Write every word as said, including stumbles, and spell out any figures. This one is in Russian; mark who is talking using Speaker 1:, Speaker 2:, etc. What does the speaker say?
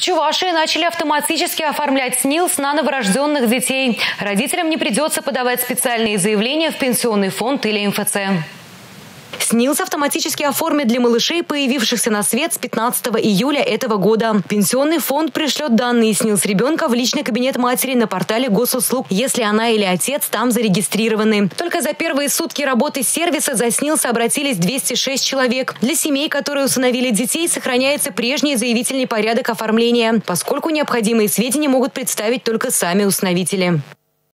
Speaker 1: Чувашии начали автоматически оформлять СНИЛС на новорожденных детей. Родителям не придется подавать специальные заявления в пенсионный фонд или эм эф цэ. СНИЛС автоматически оформят для малышей, появившихся на свет с пятнадцатого июля этого года. Пенсионный фонд пришлет данные СНИЛС ребенка в личный кабинет матери на портале госуслуг, если она или отец там зарегистрированы. Только за первые сутки работы сервиса за СНИЛС обратились двести шесть человек. Для семей, которые усыновили детей, сохраняется прежний заявительный порядок оформления, поскольку необходимые сведения могут представить только сами усыновители.